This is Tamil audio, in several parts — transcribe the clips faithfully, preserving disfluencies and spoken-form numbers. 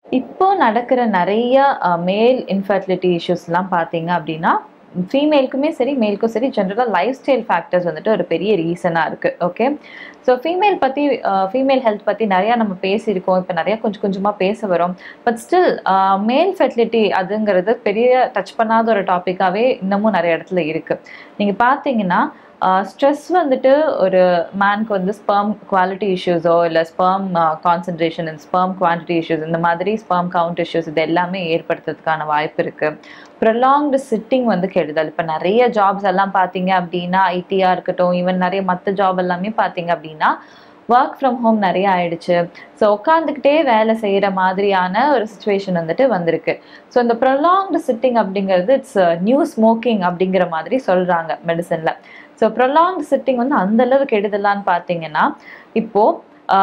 இப்போ நடக்கிற நிறைய மேல் இன்ஃபர்டிலிட்டி இஷ்யூஸ்லாம் பார்த்தீங்க அப்படின்னா ஃபீமேலுக்குமே சரி மேலுக்கும் சரி ஜென்ரலாக லைஃப் ஸ்டைல் ஃபேக்டர்ஸ் வந்துட்டு ஒரு பெரிய ரீசனாக இருக்குது. ஓகே, ஸோ ஃபீமேல் பற்றி ஃபீமேல் ஹெல்த் பற்றி நிறையா நம்ம பேசியிருக்கோம், இப்போ நிறையா கொஞ்சம் கொஞ்சமாக பேச வரோம். பட் ஸ்டில் மேல் ஃபெர்டிலிட்டி அதுங்கிறது பெரிய டச் பண்ணாத ஒரு டாப்பிக்காகவே இன்னமும் நிறைய இடத்துல இருக்குது. நீங்கள் பார்த்தீங்கன்னா ஸ்ட்ரெஸ் வந்துட்டு ஒரு மேனுக்கு வந்து ஸ்பெர்ம் குவாலிட்டி இஷ்யூஸோ இல்லை sperm concentration and sperm quantity issues இந்த மாதிரி ஸ்பெர்ம் கவுண்ட் இஷ்யூஸ் இது எல்லாமே ஏற்படுத்துறதுக்கான வாய்ப்பு இருக்குது. ப்ரொலாங்டு சிட்டிங் வந்து கெடுதல். இப்போ நிறைய ஜாப்ஸ் எல்லாம் பார்த்தீங்க அப்படின்னா ஐடியாக இருக்கட்டும், ஈவன் நிறைய மற்ற ஜாப் எல்லாமே பார்த்தீங்க அப்படின்னா ஒர்க் ஃப்ரம் ஹோம் நிறைய ஆயிடுச்சு. ஸோ உட்காந்துக்கிட்டே வேலை செய்கிற மாதிரியான ஒரு சுச்சுவேஷன் வந்துட்டு வந்திருக்கு. ஸோ இந்த ப்ரொலாங்டு சிட்டிங் அப்படிங்கிறது இட்ஸ் நியூ ஸ்மோக்கிங் அப்படிங்கிற மாதிரி சொல்கிறாங்க மெடிசனில். ஸோ ப்ரொலாங்டு சிட்டிங் வந்து அந்த அளவுக்கு கெடுதலான்னு பார்த்தீங்கன்னா இப்போது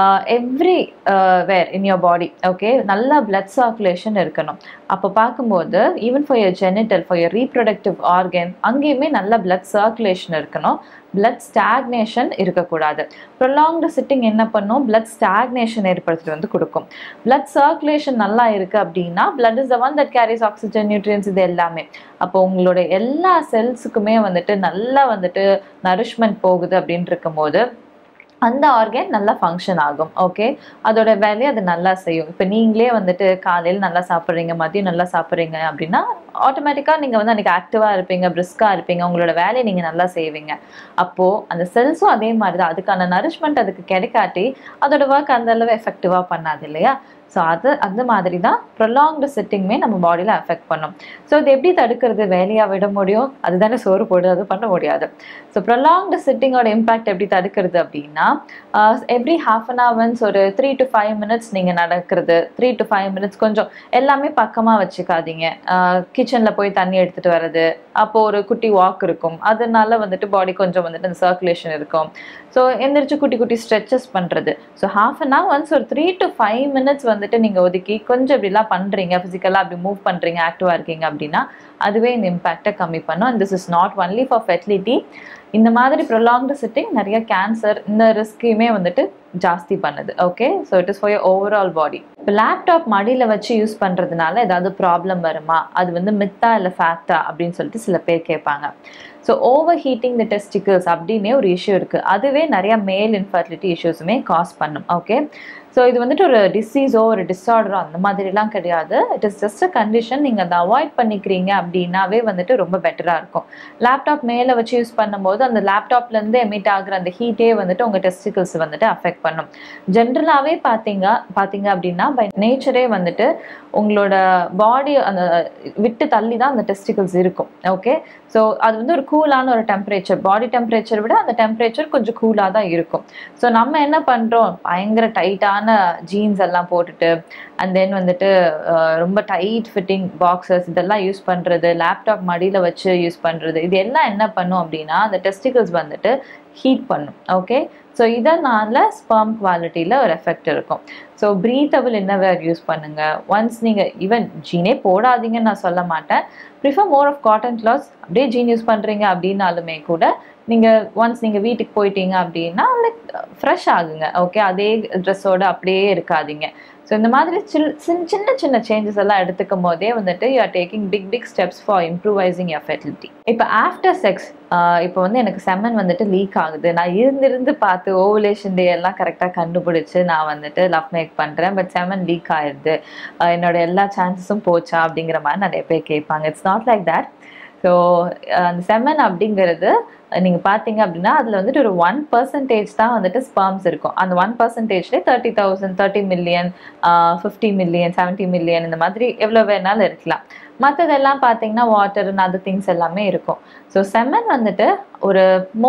everywhere in your body okay நல்லா பிளட் சர்க்குலேஷன் இருக்கணும். அப்போ பார்க்கும்போது even for your genital for your reproductive organ அங்கேயுமே நல்ல பிளட் சர்க்குலேஷன் இருக்கணும். பிளட் ஸ்டாக்னேஷன் இருக்கக்கூடாது. ப்ரொலாங்டு சிட்டிங் என்ன பண்ணும், பிளட் ஸ்டாக்னேஷன் ஏற்படுத்திட்டு வந்து கொடுக்கும். பிளட் சர்க்குலேஷன் நல்லா இருக்குது அப்படின்னா blood is the one that carries oxygen nutrients இது எல்லாமே. அப்போ உங்களோட எல்லா செல்ஸுக்குமே வந்துட்டு நல்லா வந்துட்டு நரிஷ்மெண்ட் போகுது அப்படின்னு இருக்கும்போது அந்த ஆர்கன் நல்லா ஃபங்க்ஷன் ஆகும். ஓகே, அதோட வேலையை அது நல்லா செய்யும். இப்போ நீங்களே வந்துட்டு காலையில் நல்லா சாப்பிட்றீங்க, மதியம் நல்லா சாப்பிட்றீங்க அப்படின்னா ஆட்டோமேட்டிக்காக நீங்கள் வந்து அன்றைக்கி ஆக்டிவாக இருப்பீங்க, பிரிஸ்காக இருப்பீங்க, உங்களோட வேலையை நீங்கள் நல்லா செய்வீங்க. அப்போது அந்த செல்ஸும் அதே மாதிரி தான், அதுக்கான நரிஷ்மெண்ட் அதுக்கு கிடைக்காட்டி அதோட ஒர்க் அந்த அளவு எஃபெக்டிவாக பண்ணாது இல்லையா? ஸோ அது அந்த மாதிரி தான் ப்ரொலாங்டு சிட்டிங்குமே நம்ம பாடியில் அஃபெக்ட் பண்ணும். ஸோ இது எப்படி தடுக்கிறது? வேலையாக விட முடியும், அதுதானே சோறு போடு, அது பண்ண முடியாது. ஸோ ப்ரொலாங்டு சிட்டிங்கோட இம்பேக்ட் எப்படி தடுக்கிறது அப்படின்னா எவ்ரி ஹாஃப் அன் ஹவர்ஸ் ஒரு த்ரீ டு ஃபைவ் மினிட்ஸ் நீங்கள் நடக்கிறது. த்ரீ டு ஃபைவ் மினிட்ஸ் கொஞ்சம் எல்லாமே பக்கமாக வச்சுக்காதீங்க. கிச்சனில் போய் தண்ணி எடுத்துகிட்டு வர்றது, அப்போது ஒரு குட்டி வாக் இருக்கும், அதனால வந்துட்டு பாடி கொஞ்சம் வந்துட்டு அந்த சர்க்குலேஷன் இருக்கும். ஸோ எந்திரிச்சு குட்டி குட்டி ஸ்ட்ரெச்சஸ் பண்ணுறது. So half an hour once ஒரு த்ரீ டு ஃபைவ் மினிட்ஸ் வந்துட்டு நீங்கள் ஒதுக்கி கொஞ்சம் இப்படிலாம் பண்ணுறீங்க, ஃபிசிக்கலாக அப்படி மூவ் பண்ணுறீங்க, ஆக்டிவாக இருக்கீங்க அப்படின்னா அதுவே இந்த இம்பேக்டை கம்மி பண்ணும். And this is not only for fertility. இந்த மாதிரி ப்ரொலாங்டு சிட்டிங் நிறைய கேன்சர் இந்த ரிஸ்கையுமே வந்துட்டு ஜாஸ்தி பண்ணுது. Okay, so it is for your overall body. இப்போ லேப்டாப் மடியில் வச்சு யூஸ் பண்ணுறதுனால ஏதாவது ப்ராப்ளம் வருமா, அது வந்து மித்தா இல்லை ஃபேக்டா அப்படின்னு சொல்லிட்டு சில பேர் கேட்பாங்க. So over heating the testicles அப்படின்னே ஒரு இஷ்யூ இருக்குது. அதுவே நிறைய மேல் இன்ஃபர்டிலிட்டி இஷ்யூஸுமே காஸ் பண்ணும். ஓகே, ஸோ இது வந்துட்டு ஒரு டிசீஸோ ஒரு டிஸார்டரோ அந்த மாதிரிலாம் கிடையாது. It is just a condition. நீங்கள் அதை அவாய்ட் பண்ணிக்கிறீங்க அப்படின்னாவே வந்துட்டு ரொம்ப பெட்டராக இருக்கும். லேப்டாப் மேலே வச்சு யூஸ் பண்ணும்போது அந்த லேப்டாப்லேருந்து எமிட் ஆகிற அந்த ஹீட்டே வந்துட்டு உங்கள் டெஸ்டிகல்ஸ் வந்துட்டு அஃபெக்ட் பண்ணும். ஜென்ரலாகவே பார்த்தீங்க பார்த்தீங்க அப்படின்னா பை நேச்சரே வந்துட்டு உங்களோட பாடி அந்த விட்டு தள்ளி தான் அந்த டெஸ்டிகல்ஸ் இருக்கும். ஓகே, ஸோ அது வந்து ஒரு கூலான ஒரு டெம்பரேச்சர், பாடி டெம்பரேச்சர் விட அந்த டெம்பரேச்சர் கொஞ்சம் கூலாக தான் இருக்கும். ஸோ நம்ம என்ன பண்ணுறோம், பயங்கர டைட்டான ஜீன்ஸ் எல்லாம் போட்டுட்டு அண்ட் தென் வந்துட்டு ரொம்ப டைட் ஃபிட்டிங் பாக்ஸஸ் இதெல்லாம் யூஸ் பண்ணுறது, லேப்டாப் மடியில் வச்சு யூஸ் பண்ணுறது, இது எல்லாம் என்ன பண்ணும் அப்படின்னா அந்த டெஸ்டிகல்ஸ் வந்துட்டு ஹீட் பண்ணும். ஓகே, ஸோ இதனால் ஸ்பெர்ம் குவாலிட்டியில் ஒரு எஃபெக்ட் இருக்கும். ஸோ ப்ரீத்தபிள் இன்னர்வேர் யூஸ் பண்ணுங்கள். ஒன்ஸ் நீங்கள் ஈவன் ஜீனே போடாதீங்கன்னு நான் சொல்ல மாட்டேன், prefer more of cotton clothes. அப்படியே ஜீன் யூஸ் பண்ணுறீங்க அப்படின்னாலுமே கூட நீங்கள் ஒன்ஸ் நீங்கள் வீட்டுக்கு போயிட்டீங்க அப்படின்னா லைக் ஃப்ரெஷ் ஆகுங்க. ஓகே, அதே ட்ரெஸ்ஸோடு அப்படியே இருக்காதீங்க. ஸோ இந்த மாதிரி சின்ன சின்ன சின்ன சேஞ்சஸ் எல்லாம் எடுத்துக்கும் போதே வந்துட்டு you are taking big big steps for improvising your fertility. இப்போ ஆஃப்டர் செக்ஸ் இப்போ வந்து எனக்கு செமன் வந்துட்டு லீக் ஆகுது, நான் இருந்திருந்து பார்த்து ஓவுலேஷன் டே எல்லாம் கரெக்டாக கண்டுபிடிச்சி நான் வந்துட்டு லவ் மேக் பண்ணுறேன், பட் செமன் லீக் ஆயிடுது, என்னோட எல்லா சான்சஸும் போச்சா அப்படிங்கிற மாதிரி நிறைய பேர் கேட்பாங்க. It's not like that. So அந்த செமன் அப்படிங்கிறது நீங்கள் பார்த்தீங்க அப்படின்னா அதில் வந்துட்டு ஒரு ஒன் பர்சன்டேஜ் தான் வந்துட்டு ஸ்பெர்ம்ஸ் இருக்கும். அந்த ஒன் பர்சன்டேஜ்லேயே thirty thousand thirty million fifty million seventy million இந்த மாதிரி எவ்வளோ வேணாலும் இருக்கலாம். மற்றதெல்லாம் பார்த்தீங்கன்னா வாட்டர் அண்ட் அதர் திங்ஸ் எல்லாமே இருக்கும். ஸோ செமன் வந்துட்டு ஒரு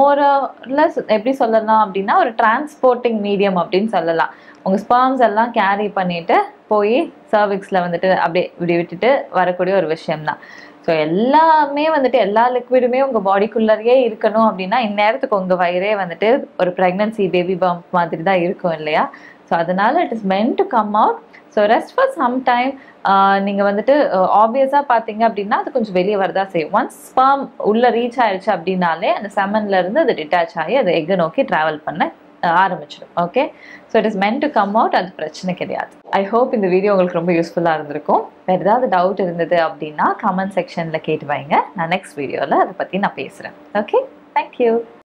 மோரலஸ் எப்படி சொல்லலாம் அப்படின்னா ஒரு டிரான்ஸ்போர்ட்டிங் மீடியம் அப்படின்னு சொல்லலாம். உங்கள் ஸ்பெர்ம்ஸ் எல்லாம் கேரி பண்ணிவிட்டு போய் சர்விக்ஸில் வந்துட்டு அப்படியே இப்படி விட்டுட்டு வரக்கூடிய ஒரு விஷயம்தான். ஸோ எல்லாமே வந்துட்டு எல்லா லிக்விடுமே உங்கள் பாடிக்குள்ளேயே இருக்கணும் அப்படின்னா இந்நேரத்துக்கு உங்கள் வயிறே வந்துட்டு ஒரு ப்ரெக்னன்சி பேபி பம்ப் மாதிரி தான் இருக்கும் இல்லையா? ஸோ அதனால் it is meant to come out. So rest for some time. நீங்கள் வந்துட்டு ஆப்வியஸாக பார்த்தீங்க அப்படின்னா அது கொஞ்சம் வெளியே வரதா செய்யும். ஒன்ஸ் ஸ்பெர்ம் உள்ளே ரீச் ஆயிடுச்சு அப்படின்னாலே அந்த செமன்லேருந்து அது டிட்டாச் ஆகி அது எக்கை நோக்கி ட்ராவல் பண்ண ஆரம்பிச்சிடும். Okay, so it is meant to come out, அது பிரச்சனை கிடையாது. ஐ ஹோப் இந்த வீடியோ உங்களுக்கு ரொம்ப யூஸ்ஃபுல்லாக இருந்திருக்கும். வேறு ஏதாவது டவுட் இருந்தது அப்படின்னா கமெண்ட் செக்ஷனில் கேட்டு வைங்க. நான் நெக்ஸ்ட் வீடியோவில் அதை பற்றி நான் பேசுகிறேன். Okay, thank you.